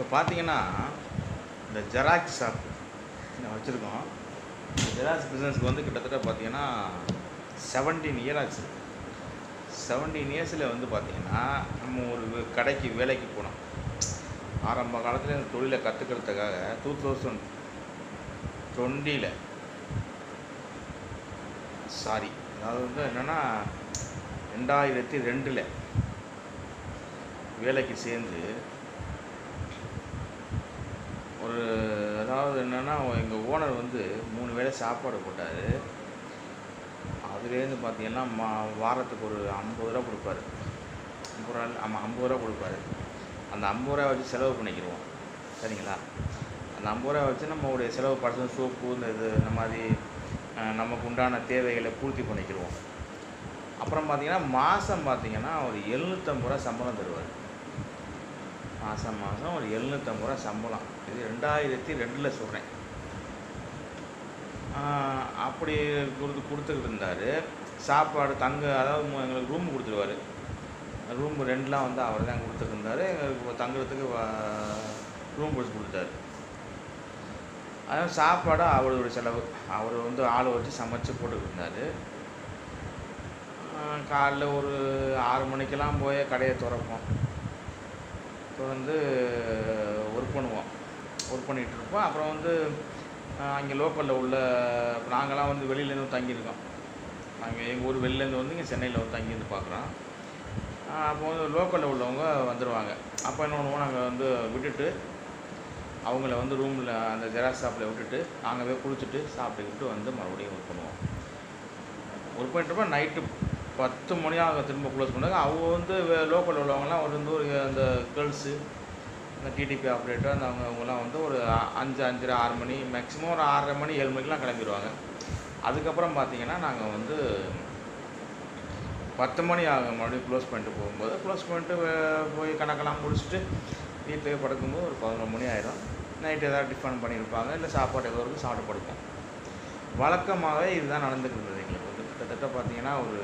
பார்த்தீங்கன்னா இந்த xerox shop வச்சுருக்கோம். இந்த ஜெராக்ஸ் பிஸ்னஸ்க்கு வந்து கிட்டத்தட்ட பார்த்தீங்கன்னா 17 இயர் ஆச்சு. 17 இயர்ஸில் வந்து பார்த்திங்கன்னா நம்ம ஒரு கடைக்கு வேலைக்கு போனோம். ஆரம்ப காலத்தில் இந்த தொழிலை கற்றுக்கிறதுக்காக 2020 அதாவது வந்து என்னென்னா 2002 வேலைக்கு சேர்ந்து ஒரு அதாவது என்னென்னா எங்கள் ஓனர் வந்து 3 வேளை சாப்பாடு போட்டார். அதுலேருந்து பார்த்தீங்கன்னா வாரத்துக்கு ஒரு 50 ரூபா கொடுப்பாரு. 50 ரூபா ஆமாம் 50 ரூபா கொடுப்பாரு. அந்த 50 ரூபா வச்சு செலவு பண்ணிக்கிடுவோம். சரிங்களா? அந்த 50 ரூபா வச்சு நம்மளுடைய செலவு படத்து சோப்பு இந்த மாதிரி நமக்கு உண்டான தேவைகளை பூர்த்தி பண்ணிக்கிடுவோம். அப்புறம் பார்த்திங்கன்னா மாதம் பார்த்திங்கன்னா ஒரு 750 ரூபா சம்பளம் தருவார். மாதம் ஒரு 750 ரூபா சம்பளம். இது 2002 சொல்கிறேன். அப்படி கொடுத்துக்கிட்டு இருந்தார். சாப்பாடு அதாவது எங்களுக்கு ரூம் கொடுத்துருவார். ரூம் ரெண்டெலாம் வந்து அவர் தான் கொடுத்துட்டு இருந்தார். எங்களுக்கு தங்குறதுக்கு ரூம் பிடிச்சி கொடுத்தாரு. அதாவது சாப்பாடு அவரோட செலவு. அவர் வந்து ஆளை வச்சு சமைச்சு போட்டுக்கிட்டு இருந்தார். காலைல ஒரு 6 மணிக்கெல்லாம் போய் கடையை திறப்போம். திறந்து ஒர்க் பண்ணிகிட்டு இருப்போம். அப்புறம் வந்து அங்கே லோக்கலில் உள்ள நாங்கள்லாம் வந்து வெளியிலேருந்து தங்கியிருக்கோம். நாங்கள் எங்கள் ஊர் வெளிலேருந்து வந்து இங்கே சென்னையில் வந்து தங்கியிருந்து பார்க்குறோம். அப்போ வந்து லோக்கலில் உள்ளவங்க வந்துடுவாங்க. அப்போ என்ன பண்ணுவோம், நாங்கள் வந்து விட்டுட்டு அவங்கள வந்து ரூமில் அந்த ஜெராக்ஸ் ஷாப்பில் விட்டுட்டு நாங்கள் போய் குளிச்சுட்டு சாப்பிட்டுக்கிட்டு வந்து மறுபடியும் ஒர்க் பண்ணுவோம். ஒர்க் பண்ணிட்டுருப்போம். நைட்டு 10 மணி திரும்ப க்ளோஸ் பண்ணுவாங்க. அவங்க வந்து லோக்கலில் உள்ளவங்கலாம் வந்து ஒரு அந்த கேர்ள்ஸு, இந்த டிடிபி ஆப்ரேட்டர் அந்த அவங்கெல்லாம் வந்து ஒரு 5, 5:30, 6 மணி மேக்ஸிமம் ஒரு 6:30 மணி 7 மணிக்கெலாம் கிளம்பிடுவாங்க. அதுக்கப்புறம் பார்த்திங்கன்னா நாங்கள் வந்து 10 மணி ஆகும் மறுபடியும் க்ளோஸ் பண்ணிட்டு போகும்போது. க்ளோஸ் பண்ணிட்டு போய் கணக்கெல்லாம் முடிச்சுட்டு வீட்டிலே படுக்கும்போது ஒரு 11 மணி ஆயிடும். நைட்டு ஏதாவது டிஃபன் பண்ணியிருப்பாங்க, இல்லை சாப்பாடு ஏதோ இருக்குது, சாப்பிட்டு படுப்போம். வழக்கமாகவே இதுதான் நடந்துக்கிட்டு இருந்தது எங்களுக்கு வந்து. கிட்டத்தட்ட பார்த்திங்கன்னா ஒரு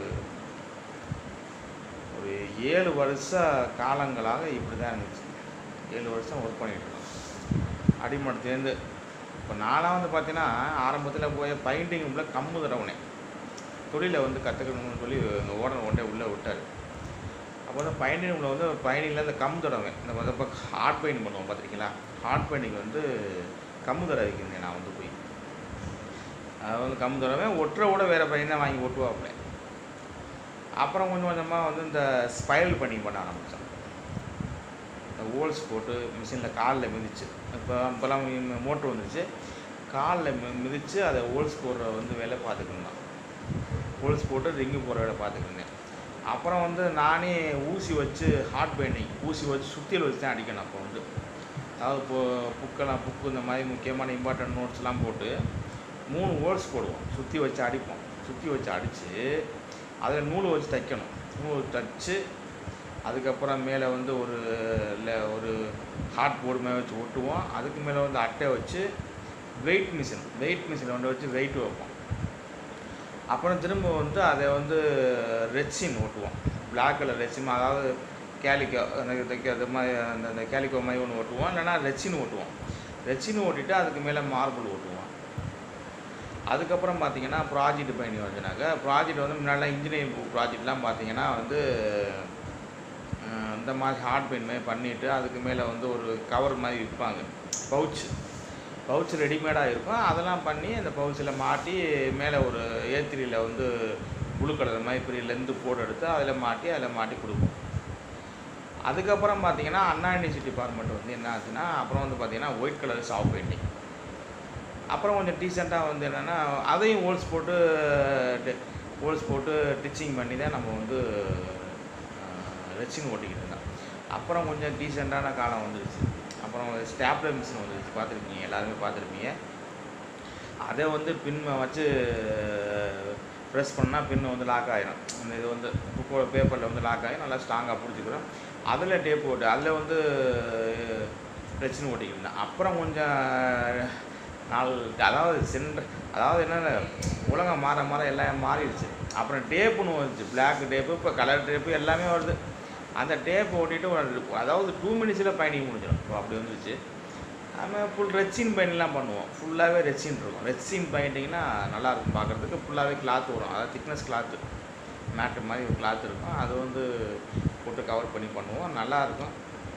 7 வருஷ காலங்களாக இப்படி தான் இருந்துச்சு. 7 வருஷம் ஒர்க் பண்ணிகிட்ருக்கோம் அடிமட்டத்துலேருந்து. இப்போ நான்லாம் வந்து பார்த்தீங்கன்னா ஆரம்பத்தில் போய் பெயிண்டிங் ரூமில் கம்மு தடவுனேன். தொழிலை வந்து கற்றுக்கணும்னு சொல்லி எங்கள் ஓனர் ஒன்றே உள்ளே விட்டார். அப்போ வந்து பெயிண்டிங் ரூமில் வந்து பெயிண்டிங்கில் இந்த கம் தடவேன். இந்த வந்து இப்போ ஹார்ட் பெயிண்டிங் பண்ணுவோம் பார்த்துருக்கீங்களா? ஹார்ட் பெயிண்டிங் வந்து கம்மு தடவை வைக்கிறேன். நான் வந்து போய் அதை வந்து கம்மு தடவேன். ஒட்டுற வேறு பெயிண்ட் தான் வாங்கி ஒட்டுவாப்பில். அப்புறம் கொஞ்சம் கொஞ்சமாக வந்து இந்த ஸ்பைரல் பெயிண்டிங் பண்ண ஆரம்பித்தோம். இந்த ஹோல்ஸ் போட்டு மிஷினில் காலில் மிதிச்சு, இப்போலாம் மோட்ரு வந்துச்சு, காலில் மிதித்து அதை ஹோல்ஸ் போடுற வந்து வேலை பார்த்துக்கிருந்தோம். ஹோல்ஸ் போட்டு ரிங்கு போடுற வேலை பார்த்துக்கிருந்தேன். அப்புறம் வந்து நானே ஊசி வச்சு ஹார்ட் பெயிண்டிங் ஊசி வச்சு சுத்தியல் வச்சு தான் அடிக்கணும். அப்போ வந்து அதாவது புக்கு இந்த மாதிரி முக்கியமான இம்பார்ட்டன்ட் நோட்ஸ்லாம் போட்டு 3 ஹோல்ஸ் போடுவோம். சுற்றி வச்சு அடிப்போம். சுற்றி வச்சு அடித்து அதில் நூல் வச்சு தைக்கணும். நூல் வச்சு தைச்சு அதுக்கப்புறம் மேலே வந்து ஒரு ஹார்ட் போர்டு மேலே வச்சு ஒட்டுவோம். அதுக்கு மேலே வந்து அட்டை வச்சு வெயிட் மிஷின் வந்து வச்சு வெயிட் வைப்போம். அப்புறம் திரும்ப வந்து அதை வந்து ரெட்சின் ஓட்டுவோம். பிளாக் கலர் ரெட்சின், அதாவது கேலிக்கோ தைக்கிறது மாதிரி அந்த கேலிக்கோ மாதிரி ஒன்று ஓட்டுவோம். இல்லைனா ரெட்சின் ஓட்டுவோம். ரெட்சின் ஓட்டிட்டு அதுக்கு மேலே மார்பிள் ஓட்டுவோம். அதுக்கப்புறம் பார்த்திங்கன்னா ப்ராஜெக்ட் பெயிண்டிங் வந்துனாக்க ப்ராஜெக்ட் வந்து முன்னாடிலாம் இன்ஜினியரிங் ப்ராஜெக்ட்லாம் பார்த்திங்கன்னா வந்து இந்த மாதிரி ஹார்ட் பெயிண்ட் மாதிரி பண்ணிவிட்டு அதுக்கு மேலே வந்து ஒரு கவர் மாதிரி விற்பாங்க. பவுச் ரெடிமேடாக இருக்கும். அதெல்லாம் பண்ணி அந்த பவுச்சில் மாட்டி மேலே ஒரு A3யில் வந்து ப்ளூ கலர் மாதிரி பெரிய லெந்து போட்டு எடுத்து அதில் மாட்டி கொடுப்போம். அதுக்கப்புறம் பார்த்திங்கன்னா அண்ணா யூனிவர்சிட்டி டிபார்ட்மெண்ட் வந்து என்ன ஆச்சுன்னா அப்புறம் வந்து பார்த்திங்கன்னா ஒயிட் கலர் சாஃப்ட் பெயிண்டிங். அப்புறம் கொஞ்சம் டீசெண்டாக வந்து என்னென்னா அதையும் ஹோல்ஸ் போட்டு டிச்சிங் பண்ணி தான் நம்ம வந்து ரெச்சிங் ஓட்டிக்கிட்டு இருந்தோம். அப்புறம் கொஞ்சம் டீசெண்டான காலம் வந்துடுச்சு. அப்புறம் ஸ்டாப்லர் மிஷின் வந்துடுச்சு. பார்த்துருப்பீங்க, எல்லாருமே பார்த்துருப்பீங்க. அதை வந்து பின்னை வச்சு ப்ரெஸ் பண்ணால் பின்னு வந்து லாக் ஆகிடும். அந்த இது வந்து பேப்பரில் வந்து லாக் ஆகி நல்லா ஸ்ட்ராங்காக பிடிச்சிக்கிறோம். அதில் டேப் போட்டு அதில் வந்து ரெச்சின் ஓட்டிக்கிட்டு இருந்தேன். அப்புறம் கொஞ்சம் அதாவது என்னென்ன உலகம் மாற எல்லாம் மாறிடுச்சு. அப்புறம் டேப்புன்னு வந்துச்சு. பிளாக் டேப்பு, இப்போ கலர் டேப்பு எல்லாமே வருது. அந்த டேப் ஓட்டிட்டு அதாவது 2 மினிட்ஸில் பைண்டிங் முடிஞ்சிடும். இப்போ அப்படி வந்துருச்சு. நம்ம ஃபுல் ரெச்சின் பெயிண்டிங்லாம் பண்ணுவோம். ஃபுல்லாகவே ரெச்சின் இருக்கும். ரெச்சின் பெயிண்டிங்னா நல்லாயிருக்கும் பார்க்குறதுக்கு. ஃபுல்லாகவே கிளாத் வரும், அதாவது திக்னஸ் கிளாத்து, மேட்டு மாதிரி ஒரு கிளாத் இருக்கும். அது வந்து போட்டு கவர் பண்ணி பண்ணுவோம், நல்லாயிருக்கும்.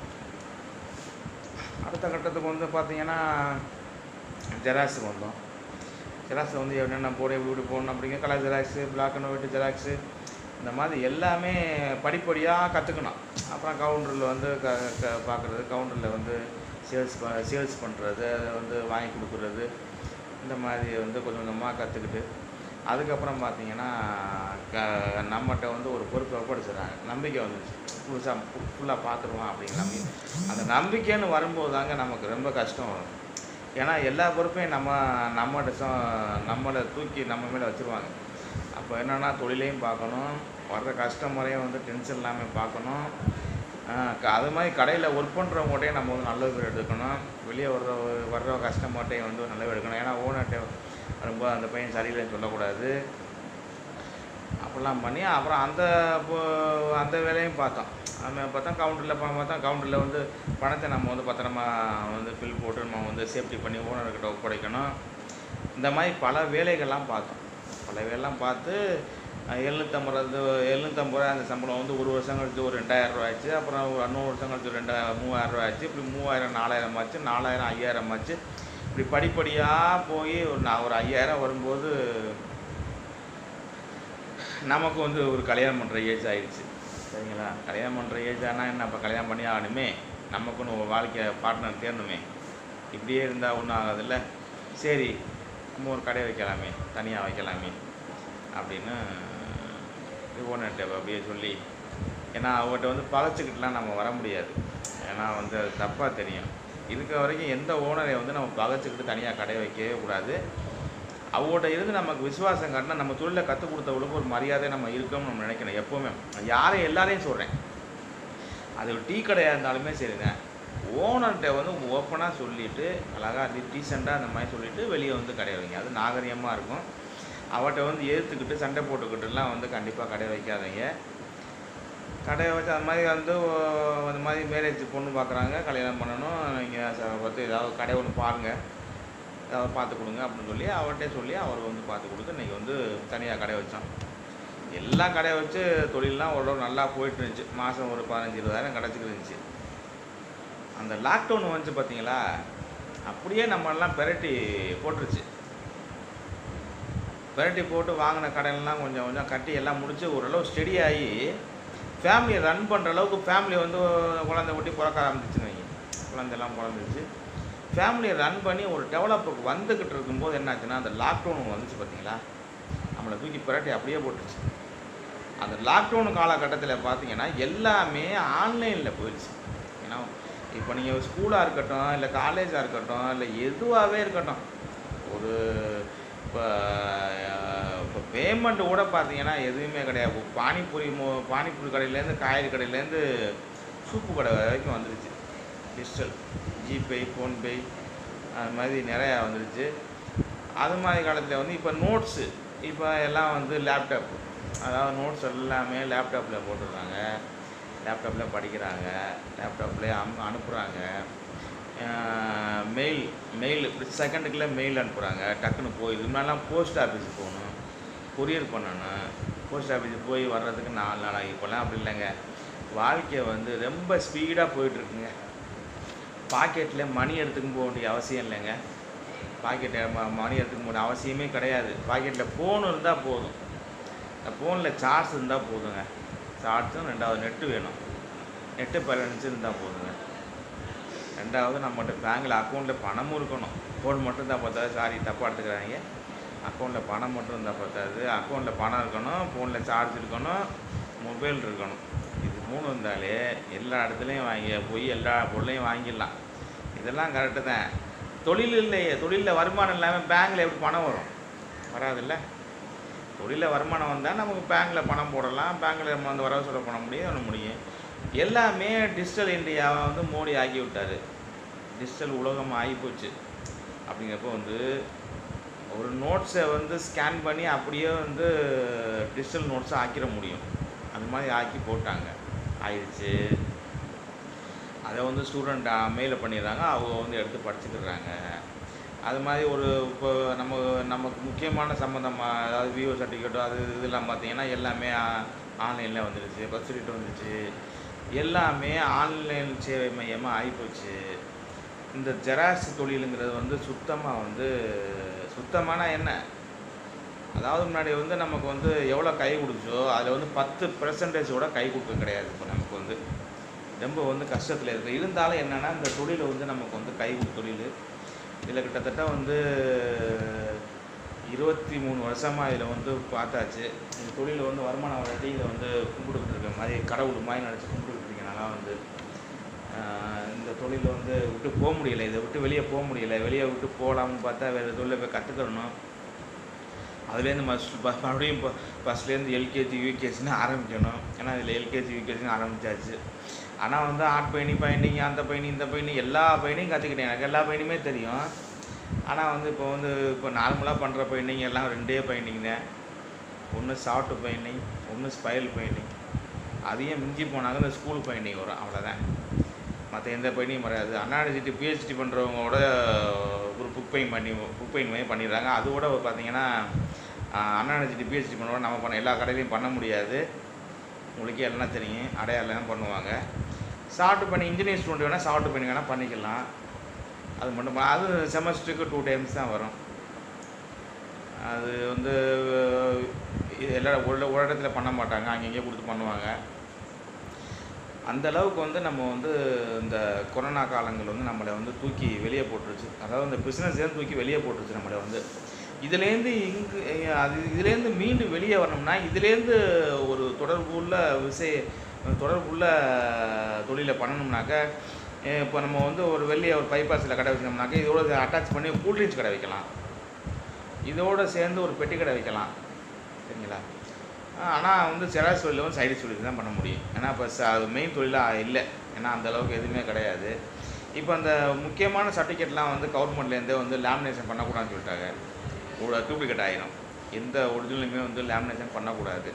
அடுத்த கட்டத்துக்கு வந்து பார்த்திங்கன்னா ஜெராக்ஸுக்கு வந்தோம். ஜெராக்ஸ் வந்து என்னென்ன போட எப்படி போடணும் அப்படிங்க, colour xerox, black and white xerox, இந்த மாதிரி எல்லாமே படிப்படியாக கற்றுக்கணும். அப்புறம் கவுண்டரில் வந்து பார்க்குறது, கவுண்டரில் வந்து சேல்ஸ் பண்ணுறது, அதை வந்து வாங்கி கொடுக்குறது, இந்த மாதிரி வந்து கொஞ்சம் கொஞ்சமாக கற்றுக்கிட்டு அதுக்கப்புறம் பார்த்திங்கன்னா நம்மகிட்ட வந்து ஒரு பொறுப்பை ஒப்படைச்சிடுறாங்க. நம்பிக்கை வந்துடுச்சு. ஃபுல்லாக பார்த்துருவோம் அப்படிங்கிற நம்பிக்கை. அந்த நம்பிக்கைன்னு வரும்போது தாங்க நமக்கு ரொம்ப கஷ்டம் வரும். ஏன்னா எல்லா பொறுப்பையும் நம்மளை தூக்கி நம்ம மேலே வச்சுருவாங்க. அப்போ என்னென்னா தொழிலையும் பார்க்கணும், வர்ற கஸ்டமரையும் வந்து டென்ஷன் இல்லாமல் பார்க்கணும். அது மாதிரி கடையில் ஒர்க் பண்ணுறவங்ககிட்டையும் நம்ம வந்து நல்ல பேர் எடுக்கணும். வெளியே வர்ற கஸ்டமர்கிட்டையும் வந்து நல்ல பேர் எடுக்கணும். ஏன்னா ஓனர்கிட்ட ரொம்ப அந்த பையன் சரியில்லைன்னு சொல்லக்கூடாது. அப்படிலாம் பண்ணி அப்புறம் அந்த வேலையும் பார்த்தோம். நம்ம பார்த்தா கவுண்டரில் வந்து பணத்தை நம்ம வந்து பத்திரமா வந்து பில் போட்டு நம்ம வந்து சேஃப்டி பண்ணி ஓனர்கிட்ட ஒப்படைக்கணும். இந்த மாதிரி பல வேலைகள்லாம் பார்த்தோம். பல வேலைலாம் பார்த்து 750 ரூபா அந்த சம்பளம் வந்து ஒரு வருஷம் கழிச்சு ஒரு 2000 ரூபா ஆச்சு. அப்புறம் இன்னொரு வருஷம் கழிச்சு 3000 ரூபா ஆச்சு. இப்படி 3000 4000 ஆச்சு, 4000 5000 ஆச்சு. இப்படி படிப்படியாக போய் ஒரு 5000 வரும்போது நமக்கு வந்து ஒரு கல்யாணம் பண்ணுற ஏஜ் ஆகிடுச்சு. சரிங்களா? கல்யாணம் பண்ணுற ஏஜ் ஆனால் என்ன, அப்போ கல்யாணம் பண்ணி ஆகணுமே, நமக்குன்னு ஒரு வாழ்க்கை பார்ட்னர் தேடணுமே. இப்படியே இருந்தால் ஒன்றும் ஆகாதில்ல. சரி, நம்ம ஒரு கடை வைக்கலாமே, தனியாக வைக்கலாமே அப்படின்னு ஓனர்கிட்ட அப்படியே சொல்லி, ஏன்னா அவர்கிட்ட வந்து பகைச்சிக்கிட்டுலாம் நம்ம வர முடியாது. ஏன்னா வந்து அது தப்பாக தெரியும். இதுக்கு வரைக்கும் எந்த ஓனரை வந்து நம்ம பகைச்சிக்கிட்டு தனியாக கடை வைக்கவே கூடாது. அவங்கள்ட்ட இருந்து நமக்கு விசுவாசம் காட்டினா நம்ம தொழிலை கற்றுக் கொடுத்தவங்களுக்கு ஒரு மரியாதை நம்ம இருக்கோம்னு நம்ம நினைக்கணும் எப்போவுமே. எல்லாரையும் சொல்கிறேன், அது ஒரு டீ கடையாக இருந்தாலுமே சரிங்க, ஓனர்கிட்ட வந்து ஓப்பனாக சொல்லிவிட்டு அழகாக டீசெண்டாக அந்த மாதிரி சொல்லிவிட்டு வெளியே வந்து கடை வைங்க. அது நாகரிகமாக இருக்கும். அவர்கிட்ட வந்து எதிர்த்துக்கிட்டு சண்டை போட்டுக்கிட்டுலாம் வந்து கண்டிப்பாக கடை வைக்காதீங்க. கடையை வச்சு அது மாதிரி வந்து அந்த மாதிரி மேரேஜ் பொண்ணு பார்க்குறாங்க, கல்யாணம் பண்ணணும், நீங்கள் பார்த்து ஏதாவது கடை ஒன்று பாருங்கள், ஏதாவது பார்த்து கொடுங்க அப்படின்னு சொல்லி அவர்கிட்டே சொல்லி அவர் வந்து பார்த்து கொடுத்து இன்றைக்கி வந்து தனியாக கடை வச்சோம். எல்லாம் கடையை வச்சு தொழிலெலாம் ஓரளவு நல்லா போயிட்டு இருந்துச்சு. மாதம் ஒரு 15-20,000 கிடச்சிட்டு இருந்துச்சு. அந்த லாக்டவுன் வந்துச்சு பார்த்தீங்களா, அப்படியே நம்மளாம் பெரட்டி போட்டுருச்சு. பெரட்டி போட்டு வாங்கின கடையெல்லாம் கொஞ்சம் கொஞ்சம் கட்டி எல்லாம் முடித்து ஓரளவு ஸ்டெடி ஆகி ஃபேமிலியை ரன் பண்ணுற அளவுக்கு ஃபேமிலி வந்து குழந்தை ஒட்டி பிறக்க ஆரம்பிச்சுன்னு வைங்க. குழந்தைலாம் பிறந்துச்சு. ஃபேமிலியை ரன் பண்ணி ஒரு டெவலப்புக்கு வந்துக்கிட்டு இருக்கும்போது என்னாச்சுன்னா, அந்த லாக்டவுன் வந்துச்சு பார்த்தீங்களா, நம்மளை தூக்கி பெரட்டி அப்படியே போட்டுருச்சு. அந்த லாக்டவுன் காலகட்டத்தில் பார்த்தீங்கன்னா எல்லாமே ஆன்லைனில் போயிடுச்சு. ஏன்னா இப்போ நீங்கள் ஸ்கூலாக இருக்கட்டும், இல்லை காலேஜாக இருக்கட்டும், இல்லை எதுவாகவே இருக்கட்டும், ஒரு இப்போ பேமெண்ட்டு கூட பார்த்தீங்கன்னா எதுவுமே கிடையாது. பானிபூரி கடையிலேருந்து, காய்கறி கடையிலேருந்து, சூப்பு கடை வரைக்கும் வந்துடுச்சு. டிஜிட்டல் ஜிபே, ஃபோன்பே அது மாதிரி நிறையா வந்துடுச்சு. அது மாதிரி காலத்தில் வந்து இப்போ நோட்ஸு, இப்போ எல்லாம் வந்து லேப்டாப், அதாவது நோட்ஸ் எல்லாமே லேப்டாப்பில் போட்டுடுறாங்க, லேப்டாப்பில் படிக்கிறாங்க, லேப்டாப்லேயே அனுப்புகிறாங்க. மெயில் செகண்டுக்குள்ளே மெயில் அனுப்புகிறாங்க, டக்குன்னு போயிடுது. முன்னாடிலாம் போஸ்ட் ஆஃபீஸுக்கு போகணும், கொரியர் பண்ணணும், போஸ்ட் ஆஃபீஸுக்கு போய் வர்றதுக்கு 4 நாள் ஆகி. இப்போலாம் அப்படி இல்லைங்க, வாழ்க்கை வந்து ரொம்ப ஸ்பீடாக போயிட்டுருக்குங்க. பாக்கெட்டில் மணி எடுத்துக்கும் போக வேண்டிய அவசியம் இல்லைங்க. பாக்கெட்டில் மணி எடுத்துக்க வேண்டிய அவசியமே கிடையாது. பாக்கெட்டில் ஃபோன் இருந்தால் போதும். ஃபோனில் சார்ஜ் இருந்தால் போதுங்க. சார்ஜும் 2வது நெட்டு வேணும். நெட்டு பேலன்ஸ் இருந்தால் போதுங்க. 2வது நம்மகிட்ட பேங்கில் அக்கௌண்ட்டில் பணமும் இருக்கணும். ஃபோன் மட்டும் இருந்தால் பார்த்தாது, சாரி தப்பாக எடுத்துக்கிறாங்க, அக்கௌண்ட்டில் பணம் மட்டும் இருந்தால் பார்த்தாது. அக்கௌண்ட்டில் பணம் இருக்கணும், ஃபோனில் சார்ஜ் இருக்கணும், மொபைல் இருக்கணும். இது 3 இருந்தாலே எல்லா இடத்துலையும் போய் எல்லா பொருளையும் வாங்கிடலாம். இதெல்லாம் கரெக்டு தான். தொழிலில் வருமானம் இல்லாமல் பேங்கில் எப்படி பணம் வரும்? வராதில்ல. தொழிலில் வருமானம் வந்தால் நமக்கு பேங்கில் பணம் போடலாம், பேங்கில் நம்ம வந்து வரவு செலவு பண்ண முடியும். எல்லாமே டிஜிட்டல் இந்தியாவை வந்து மோடி ஆக்கி விட்டார். டிஜிட்டல் உலகம் ஆகிப்போச்சு. அப்படிங்கிறப்போ வந்து ஒரு நோட்ஸை வந்து ஸ்கேன் பண்ணி அப்படியே வந்து டிஜிட்டல் நோட்ஸை ஆக்கிட முடியும். அது மாதிரி ஆக்கி போட்டாங்க. ஆயிடுச்சு. அதை வந்து ஸ்டூடெண்ட் மெயிலில் பண்ணிடுறாங்க, அவங்க வந்து எடுத்து படிச்சுக்கிறாங்க. அது மாதிரி ஒரு இப்போ நமக்கு முக்கியமான சம்மந்தமாக அதாவது விஓ சர்டிஃபிகேட்டோ அது இதெல்லாம் பார்த்தீங்கன்னா எல்லாமே ஆன்லைனில் வந்துடுச்சு. பர்த் சர்டிஃபிகேட் வந்துடுச்சு. எல்லாமே ஆன்லைன் சேவை மையமாக ஆகிப்போச்சு. இந்த ஜெராக்ஸ் தொழிலுங்கிறது வந்து சுத்தமாக வந்து சுத்தமான என்ன, அதாவது முன்னாடி வந்து நமக்கு வந்து எவ்வளோ கை கொடுச்சோ அதில் வந்து 10% கை கொடுக்க கிடையாது. இப்போ நமக்கு வந்து ரொம்ப வந்து கஷ்டத்தில் இருக்குது. இருந்தாலும் என்னென்னா இந்த தொழில் வந்து நமக்கு வந்து கை தொழில். இதில் கிட்டத்தட்ட வந்து 23 வருஷமாக இதில் வந்து பார்த்தாச்சு. இந்த தொழிலில் வந்து வருமானம் வராட்டி இதை வந்து கும்பிட்டுக்கிட்டு இருக்க மாதிரி கடவுள் மாதிரி நினச்சி கும்பிட்டுக்கிட்டு இருக்கனால வந்து இந்த தொழிலை வந்து விட்டு போக முடியலை. இதை விட்டு வெளியே போக முடியலை. வெளியே விட்டு போகலாம்னு பார்த்தா வேறு தொழிலை போய் கற்றுக்கணும். அதுலேருந்து மறுபடியும் இப்போ ஃபஸ்ட்லேருந்து எல்கேஜி யூகேஜின்னு ஆரம்பிக்கணும். ஏன்னா இதில் எல்கேஜி யூகேஜின்னு ஆரம்பித்தாச்சு. ஆனால் வந்து ஆர்ட் பெயிண்டிங் அந்த பெயிண்டிங் இந்த பெயிண்டிங் எல்லா பெயிண்டிங் கற்றுக்கிட்டேன். எனக்கு எல்லா பெயிண்டிங்குமே தெரியும். ஆனால் வந்து இப்போ நார்மலாக பண்ணுற பெயிண்டிங் எல்லாம் 2 பெயிண்டிங் தான். ஒன்று சாஃப்ட் பெயிண்டிங், ஒன்று ஸ்பைல் பெயிண்டிங். அதையும் மிஞ்சி போனாங்க இந்த ஸ்கூல் பெயிண்டிங் வரும், அவ்வளோதான். மற்ற எந்த பெயிண்டிங் வராது. அண்ணாடிச்சிட்டு பிஹெச்டி பண்ணுறவங்களோட ஒரு புக் பெயிண்ட் பண்ணிடுறாங்க. அதோட பார்த்தீங்கன்னா அண்ணாடிச்சிட்டு பிஹெச்டி பண்ணுறவங்க நம்ம பண்ண எல்லா கடையிலையும் பண்ண முடியாது. உங்களுக்கே எல்லாம் தெரியும், அடையாளம் பண்ணுவாங்க. சாஃப்ட் பண்ணி இன்ஜினியர் ஸ்டூடெண்ட் வேணால் சாஃப்ட் பண்ணி வேணால் பண்ணிக்கலாம். அது மட்டும் அது செமஸ்டருக்கு 2 டைம்ஸ் தான் வரும். அது வந்து ஒரு இடத்துல பண்ண மாட்டாங்க, அங்கங்கே கொடுத்து பண்ணுவாங்க. அந்தளவுக்கு வந்து நம்ம வந்து இந்த கொரோனா காலங்கள் வந்து நம்மளை வந்து தூக்கி வெளியே போட்டுருச்சு. அதாவது இந்த பிஸ்னஸ்லேருந்து தூக்கி வெளியே போட்டுருச்சு நம்மளை வந்து. இதுலேருந்து மீண்டும் வெளியே வரணும்னா இதுலேருந்து ஒரு தொடர்புள்ள தொழிலை பண்ணணும்னாக்க, இப்போ நம்ம வந்து ஒரு வெளியே ஒரு பைபாஸில் கடை வச்சினோம்னாக்க இதோட அட்டாச் பண்ணி கூல்ட்ரிங்க்ஸ் கடை வைக்கலாம். இதோடு சேர்ந்து ஒரு பெட்டி கடை வைக்கலாம், சரிங்களா? ஆனால் வந்து ஜெராக்ஸ் தொழிலில் வந்து சைடு தொழில் தான் பண்ண முடியும். ஏன்னா இப்போ அது மெயின் தொழிலாக இல்லை. ஏன்னா அந்தளவுக்கு எதுவுமே கிடையாது. இப்போ அந்த முக்கியமான சர்டிஃபிகேட்லாம் வந்து கவர்மெண்ட்லேருந்தே வந்து லேமினேஷன் பண்ணக்கூடாதுன்னு சொல்லிட்டாங்க. டூப்ளிகேட் ஆகிடும். எந்த ஒரிஜினலுமே வந்து லேமினேஷன் பண்ணக்கூடாது.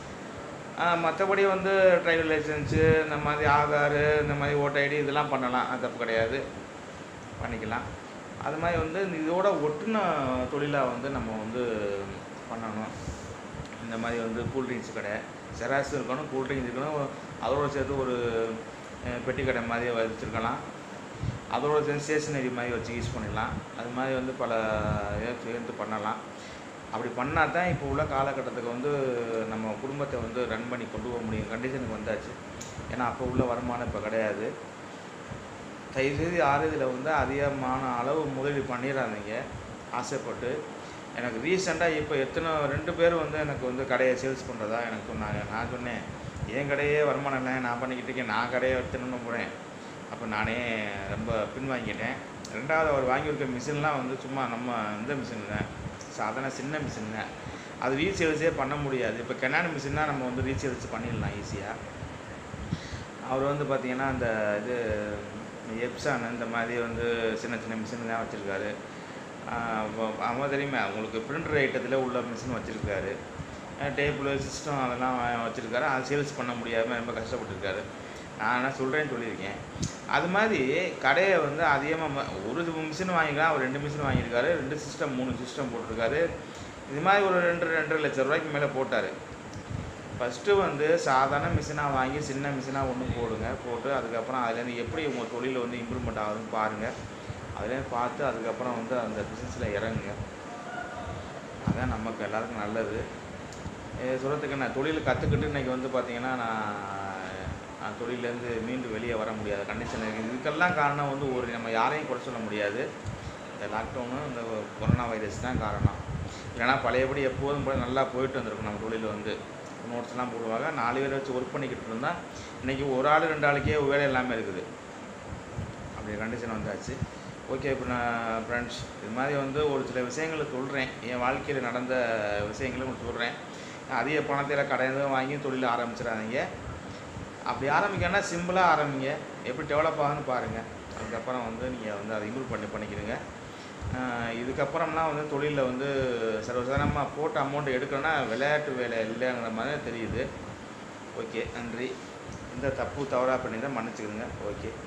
மற்றபடி வந்து டிரைவர் லைசன்ஸு, இந்த மாதிரி ஆதார், இந்த மாதிரி ஓட்டர் ஐடி இதெல்லாம் பண்ணலாம், அது தப்பு கிடையாது, பண்ணிக்கலாம். அது மாதிரி வந்து இதோட ஒட்டுன தொழிலாக வந்து நம்ம வந்து பண்ணணும். இந்த மாதிரி வந்து கூல்ட்ரிங்க்ஸ் கடை, ஜெராக்ஸ் இருக்கணும், கூல்ட்ரிங்க்ஸ் இருக்கணும். அதோடு சேர்த்து ஒரு பெட்டி கடை மாதிரி வச்சுருக்கலாம். அதோடு சேர்ந்து ஸ்டேஷ்னரி மாதிரி வச்சு யூஸ் பண்ணிடலாம். அது மாதிரி வந்து பல இதை சேர்ந்து பண்ணலாம். அப்படி பண்ணால் தான் இப்போ உள்ள காலகட்டத்துக்கு வந்து நம்ம குடும்பத்தை வந்து ரன் பண்ணி கொண்டு போக முடியும் கண்டிஷனுக்கு வந்தாச்சு. ஏன்னா அப்போ உள்ள வருமானம் இப்போ கிடையாது. தயவுசெய்து யாரும் இதில் வந்து அதிகமான அளவு முதலீடு பண்ணிடாதீங்க ஆசைப்பட்டு. எனக்கு ரீசெண்டாக இப்போ 2 பேர் வந்து எனக்கு வந்து கடையை சேல்ஸ் பண்ணுறதா எனக்கு சொன்னாங்க. நான் சொன்னேன், என் கடையே வருமானம் இல்லை, நான் பண்ணிக்கிட்டு இருக்கேன், நான் கடையை எடுத்துன்னு போகிறேன். அப்போ நானே ரொம்ப பின்வாங்கிட்டேன். 2வது அவர் வாங்கியிருக்க மிஷின்லாம் வந்து சும்மா நம்ம இந்த மிஷின் தான், சாதாரண சின்ன மிஷின் தான். அது ரீசேல்ஸே பண்ண முடியாது. இப்போ கெனான் மிஷின்னா நம்ம வந்து ரீசேல்ஸ் பண்ணிடலாம் ஈஸியாக. அவர் வந்து பார்த்திங்கன்னா அந்த இது எப்சான் இந்த மாதிரி வந்து சின்ன சின்ன மிஷின் தான் வச்சுருக்காரு. அவன் தெரியுமே உங்களுக்கு பிரிண்டர் ஐட்டத்தில் உள்ள மிஷின் வச்சுருக்காரு. டேபிள் சிஸ்டம் அதெல்லாம் வச்சுருக்காரு. அது சேல்ஸ் பண்ண முடியாமல் ரொம்ப கஷ்டப்பட்டுருக்காரு. நான் என்ன சொல்கிறேன்னு சொல்லியிருக்கேன். அது மாதிரி கடையை வந்து அதிகமாக ஒரு மிஷின் வாங்கிக்கலாம், அவர் 2 மிஷின் வாங்கியிருக்காரு, 2 சிஸ்டம் 3 சிஸ்டம் போட்டிருக்காரு. இது மாதிரி ஒரு 2.5 லட்சம் ரூபாய்க்கு மேலே போட்டார். ஃபஸ்ட்டு வந்து சாதாரண மிஷினாக வாங்கி சின்ன மிஷினாக ஒன்று போட்டு அதுக்கப்புறம் அதுலேருந்து எப்படி உங்கள் தொழில் வந்து இம்ப்ரூவ்மெண்ட் ஆகுதுன்னு பாருங்கள். அதுலேருந்து பார்த்து அதுக்கப்புறம் வந்து அந்த பிஸ்னஸில் இறங்குங்க. அதுதான் நமக்கு எல்லாருக்கும் நல்லது. சொல்கிறதுக்கு நான் தொழில் கற்றுக்கிட்டு இன்றைக்கி வந்து பார்த்திங்கன்னா நான் தொழிலேருந்து மீண்டும் வெளியே வர முடியாத கண்டிஷன் இருக்குது. இதுக்கெல்லாம் காரணம் வந்து நம்ம யாரையும் குறை சொல்ல முடியாது. இந்த லாக்டவுனு இந்த கொரோனா வைரஸ் தான் காரணம். இல்லைனா பழையபடி எப்போதும் போல நல்லா போயிட்டு வந்திருக்கும் நம்ம தொழில் வந்து. நோட்ஸ்லாம் போடுவாங்க, 4 பேரை வச்சு ஒர்க் பண்ணிக்கிட்டு இருந்தால் இன்றைக்கி ஒரு ஆள் 2 ஆளுக்கே வேலை எல்லாமே இருக்குது. அப்படி கண்டிஷன் வந்தாச்சு. ஓகே, இப்போ நான் ஃப்ரெண்ட்ஸ் இது மாதிரி வந்து ஒரு சில விஷயங்களை சொல்கிறேன். என் வாழ்க்கையில் நடந்த விஷயங்களை உங்களுக்கு சொல்கிறேன். அதிக பணத்தில் கடையில் வாங்கி தொழில் ஆரம்பிச்சிடாதீங்க. அப்படி ஆரம்பிக்கணும்னா சிம்பிளாக ஆரம்பிங்க. எப்படி டெவலப் ஆகுன்னு பாருங்கள். அதுக்கப்புறம் வந்து நீங்கள் வந்து அதை இம்ப்ரூவ் பண்ணிக்கிறீங்க. இதுக்கப்புறம்லாம் வந்து தொழிலில் வந்து சர்வசாதாரணமாக போட்ட அமௌண்ட் எடுக்கணும்னா விளையாட்டு வேலை இல்லைங்கிற மாதிரி தெரியுது. ஓகே, நன்றி. இந்த தப்பு தவறாக பண்ணியிருந்தால் மன்னிச்சுக்கிடுங்க. ஓகே.